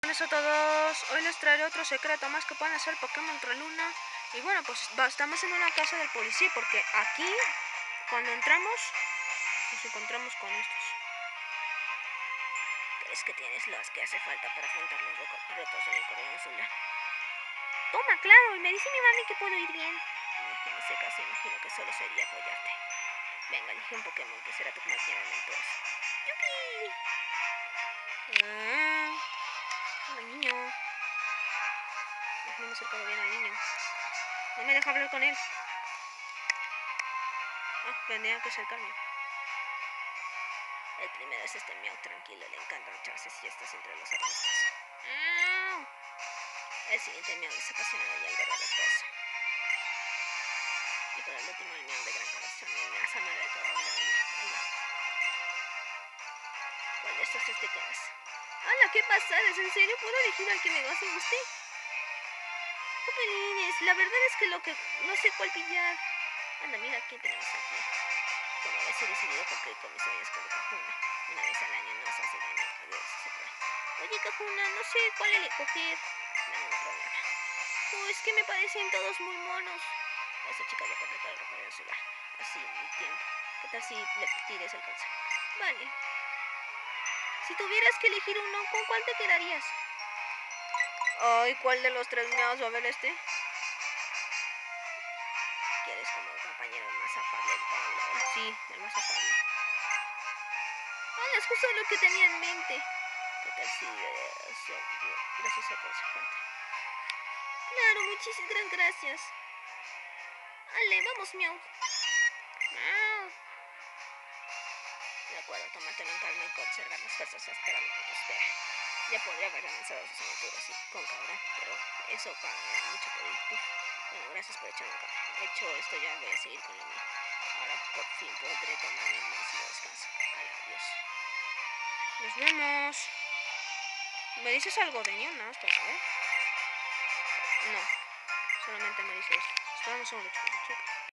Hola a todos, hoy les traeré otro secreto más que pueden hacer Pokémon Traluna. Y bueno, pues estamos en una casa del policía porque aquí, cuando entramos, nos encontramos con estos. ¿Crees que tienes los que hace falta para afrontar los retos en el cordón solar? Toma, claro, y me dice mi mami que puedo ir bien. En ese caso imagino que solo sería apoyarte. Venga, elige un Pokémon que será tu compañero en el todos. ¡Yupi! El niño. No me he acercado bien al niño. No me deja hablar con él. Tendría que acercarme. El primero es este Meow tranquilo, le encanta echarse siestas entre los arbustos. El siguiente Meow es apasionado y alberguetoso. Y por el último el Meow de gran corazón, el más amable de todo el mundo. Ahí va. ¿Cuál de estos te quedas? ¡Hala, qué pasadas! ¿En serio puedo elegir al que me guste? Pelines, la verdad es que no sé cuál pillar. Anda, mira quién tenemos aquí. Como ves, he decidido cumplir con mis sueños con Kakuna. Una vez al año nos hace daño. Adiós, se puede. Oye, Kakuna, no sé cuál escoger. No, ningún problema. Es que me parecen todos muy monos. Esa chica ya completó el recorrido solar. Así, en mi tiempo. ¿Qué tal si le tires el consejo? Vale. Si tuvieras que elegir uno, ¿con cuál te quedarías? Ay, ¿cuál de los tres meados va a ver este? ¿Quieres como compañero más afable de todo el lado? Sí, el más afable. Es justo lo que tenía en mente. ¿Qué tal si gracias a aconsejarte? Claro, muchísimas gracias. Ale, vamos, Meow. De acuerdo, tómatelo en calma y conservar las fuerzas hasta lo que te espera. Ya podría haber avanzado sus aventuras con Cabra, pero eso paga mucho pedir. Bueno, gracias por echarme acá. Hecho esto, ya voy a seguir con lo mío. Ahora por fin podré tomar mi merecido descanso. Adiós. Nos vemos. ¿Me dices algo de Neo? No, ¿estás bien? No, solamente me dices. Esperamos un segundo, chicos.